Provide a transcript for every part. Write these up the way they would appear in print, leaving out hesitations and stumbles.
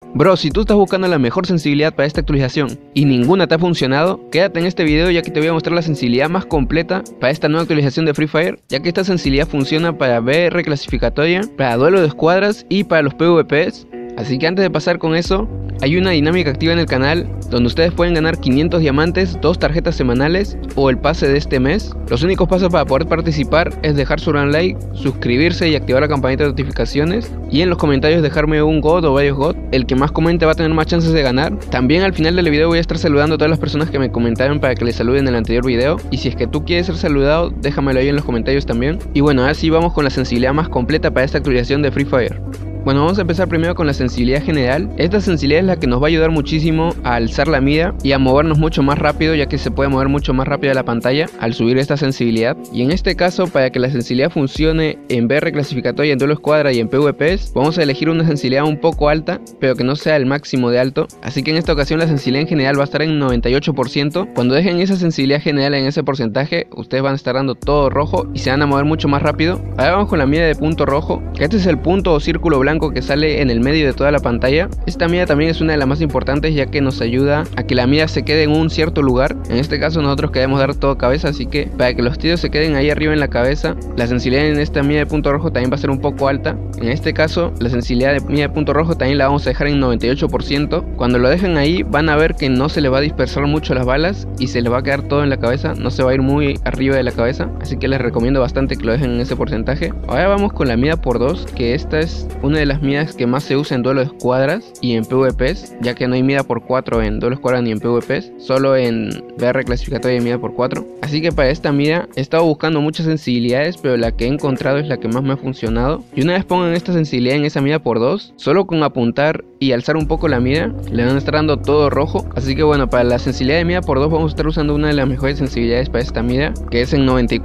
Bro, si tú estás buscando la mejor sensibilidad para esta actualización y ninguna te ha funcionado, quédate en este video ya que te voy a mostrar la sensibilidad más completa para esta nueva actualización de Free Fire, ya que esta sensibilidad funciona para VR clasificatoria, para duelo de escuadras y para los PvPs. Así que antes de pasar con eso, hay una dinámica activa en el canal donde ustedes pueden ganar 500 diamantes, 2 tarjetas semanales o el pase de este mes. Los únicos pasos para poder participar es dejar su gran like, suscribirse y activar la campanita de notificaciones, y en los comentarios dejarme un God o varios God. El que más comente va a tener más chances de ganar. También al final del video voy a estar saludando a todas las personas que me comentaron para que les saluden en el anterior video, y si es que tú quieres ser saludado, déjamelo ahí en los comentarios también. Y bueno, ahora sí vamos con la sensibilidad más completa para esta actualización de Free Fire. Bueno, vamos a empezar primero con la sensibilidad general. Esta sensibilidad es la que nos va a ayudar muchísimo a alzar la mira y a movernos mucho más rápido, ya que se puede mover mucho más rápido la pantalla al subir esta sensibilidad. Y en este caso, para que la sensibilidad funcione en VR clasificatoria, en duelo escuadra y en PvPs, vamos a elegir una sensibilidad un poco alta, pero que no sea el máximo de alto. Así que en esta ocasión la sensibilidad en general va a estar en 98%. Cuando dejen esa sensibilidad general en ese porcentaje, ustedes van a estar dando todo rojo y se van a mover mucho más rápido. Ahora vamos con la mira de punto rojo, que este es el punto o círculo blanco que sale en el medio de toda la pantalla. Esta mira también es una de las más importantes, ya que nos ayuda a que la mira se quede en un cierto lugar. En este caso nosotros queremos dar todo cabeza, así que para que los tiros se queden ahí arriba en la cabeza, la sensibilidad en esta mira de punto rojo también va a ser un poco alta. En este caso la sensibilidad de mira de punto rojo también la vamos a dejar en 98%. Cuando lo dejen ahí van a ver que no se le va a dispersar mucho las balas y se le va a quedar todo en la cabeza, no se va a ir muy arriba de la cabeza, así que les recomiendo bastante que lo dejen en ese porcentaje. Ahora vamos con la mira por 2, que esta es una de las miras que más se usa en duelo de escuadras y en PvPs, ya que no hay mira por 4 en duelo de escuadras ni en PvPs, solo en VR clasificatoria hay mira por 4. Así que para esta mira he estado buscando muchas sensibilidades, pero la que he encontrado es la que más me ha funcionado. Y una vez pongan esta sensibilidad en esa mira por 2, solo con apuntar y alzar un poco la mira, le van a estar dando todo rojo. Así que bueno, para la sensibilidad de mira por 2 vamos a estar usando una de las mejores sensibilidades para esta mira, que es en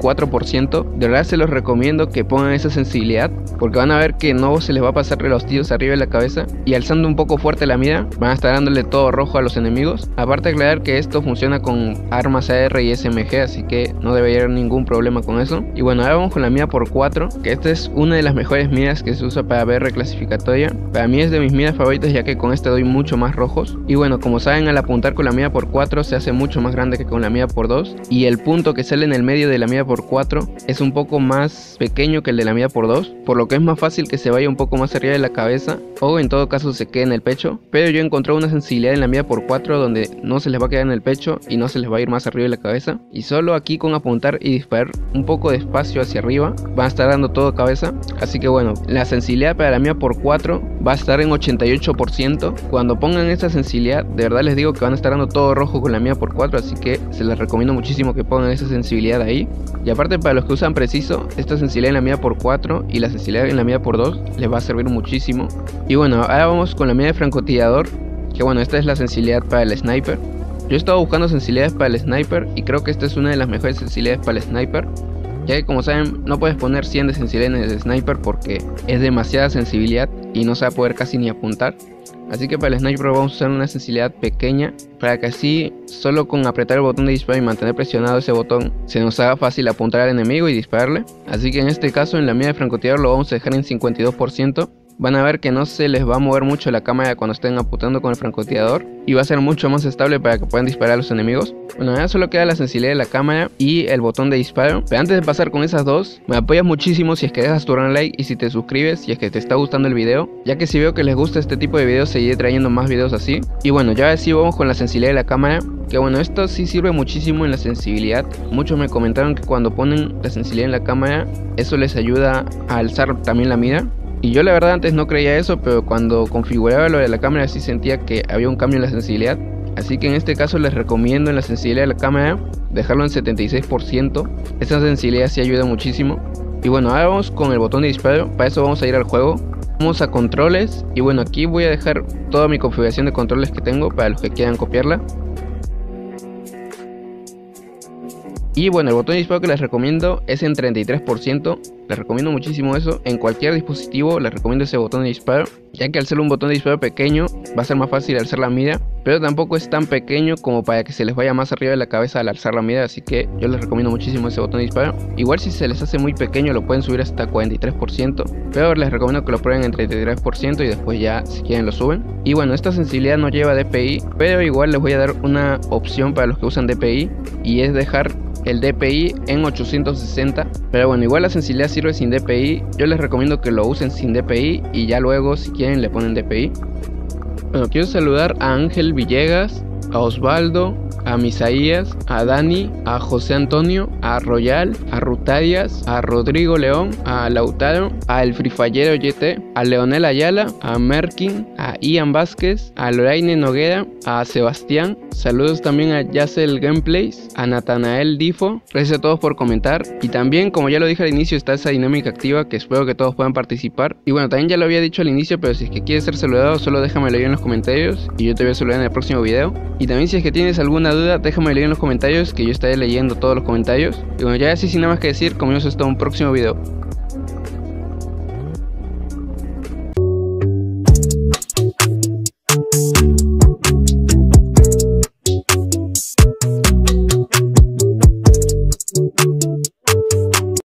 94%. De verdad se los recomiendo que pongan esa sensibilidad, porque van a ver que no se les va a pasar los tiros arriba de la cabeza, y alzando un poco fuerte la mira van a estar dándole todo rojo a los enemigos. Aparte de aclarar que esto funciona con armas AR y SMG, así que no debería haber ningún problema con eso. Y bueno, ahora vamos con la mira por 4, que esta es una de las mejores miras que se usa para VR clasificatoria. Para mí es de mis miras favoritas, ya que con esta doy mucho más rojos. Y bueno, como saben, al apuntar con la mira por 4 se hace mucho más grande que con la mira por 2, y el punto que sale en el medio de la mira por 4 es un poco más pequeño que el de la mira por 2, por lo que es más fácil que se vaya un poco más arriba de la cabeza, o en todo caso se quede en el pecho. Pero yo encontré una sensibilidad en la mira por 4 donde no se les va a quedar en el pecho y no se les va a ir más arriba de la cabeza, y solo aquí con apuntar y disparar un poco de espacio hacia arriba van a estar dando todo cabeza. Así que bueno, la sensibilidad para la mira por 4 va a estar en 88%. Cuando pongan esta sensibilidad, de verdad les digo que van a estar dando todo rojo con la mira por 4, así que se les recomiendo muchísimo que pongan esa sensibilidad ahí. Y aparte, para los que usan preciso, esta sensibilidad en la mira por 4 y la sensibilidad en la mira por 2 les va a servir muchísimo. Y bueno, ahora vamos con la mira de francotirador, que bueno, esta es la sensibilidad para el sniper. Yo he estado buscando sensibilidades para el sniper y creo que esta es una de las mejores sensibilidades para el sniper, ya que como saben no puedes poner 100 de sensibilidad en el sniper porque es demasiada sensibilidad y no se va a poder casi ni apuntar. Así que para el sniper vamos a usar una sensibilidad pequeña, para que así solo con apretar el botón de disparo y mantener presionado ese botón se nos haga fácil apuntar al enemigo y dispararle. Así que en este caso en la mira de francotirador lo vamos a dejar en 52%. Van a ver que no se les va a mover mucho la cámara cuando estén apuntando con el francotirador, y va a ser mucho más estable para que puedan disparar a los enemigos. Bueno, ya solo queda la sensibilidad de la cámara y el botón de disparo. Pero antes de pasar con esas dos, me apoyas muchísimo si es que dejas tu gran like y si te suscribes, si es que te está gustando el video, ya que si veo que les gusta este tipo de videos seguiré trayendo más videos así. Y bueno, ya sí vamos con la sensibilidad de la cámara, que bueno, esto sí sirve muchísimo en la sensibilidad. Muchos me comentaron que cuando ponen la sensibilidad en la cámara, eso les ayuda a alzar también la mira. Y yo la verdad antes no creía eso, pero cuando configuraba lo de la cámara sí sentía que había un cambio en la sensibilidad. Así que en este caso les recomiendo en la sensibilidad de la cámara dejarlo en 76%. Esta sensibilidad sí ayuda muchísimo. Y bueno, ahora vamos con el botón de disparo. Para eso vamos a ir al juego. Vamos a controles. Y bueno, aquí voy a dejar toda mi configuración de controles que tengo para los que quieran copiarla. Y bueno, el botón de disparo que les recomiendo es en 33%. Les recomiendo muchísimo eso. En cualquier dispositivo les recomiendo ese botón de disparo, ya que al ser un botón de disparo pequeño va a ser más fácil alzar la mira pero tampoco es tan pequeño como para que se les vaya más arriba de la cabeza al alzar la mirada, así que yo les recomiendo muchísimo ese botón de disparo. Igual si se les hace muy pequeño lo pueden subir hasta 43%, pero les recomiendo que lo prueben en 33% y después ya si quieren lo suben. Y bueno, esta sensibilidad no lleva DPI, pero igual les voy a dar una opción para los que usan DPI, y es dejar el DPI en 860, pero bueno, igual la sensibilidad sirve sin DPI. Yo les recomiendo que lo usen sin DPI y ya luego si quieren le ponen DPI. Bueno, quiero saludar a Ángel Villegas, a Osvaldo, a Misaías, a Dani, a José Antonio, a Royal, a Rutadias, a Rodrigo León, a Lautaro, a El Frifayero YT, a Leonel Ayala, a Merkin, a Ian Vázquez, a Loraine Noguera, a Sebastián. Saludos también a Yacel Gameplays, a Natanael Difo. Gracias a todos por comentar. Y también, como ya lo dije al inicio, está esa dinámica activa que espero que todos puedan participar. Y bueno, también ya lo había dicho al inicio, pero si es que quieres ser saludado, solo déjamelo ahí en los comentarios y yo te voy a saludar en el próximo video. Y también si es que tienes alguna duda, déjamelo ahí en los comentarios, que yo estaré leyendo todos los comentarios. Y bueno, ya así sin nada más que decir, comenzamos hasta un próximo video.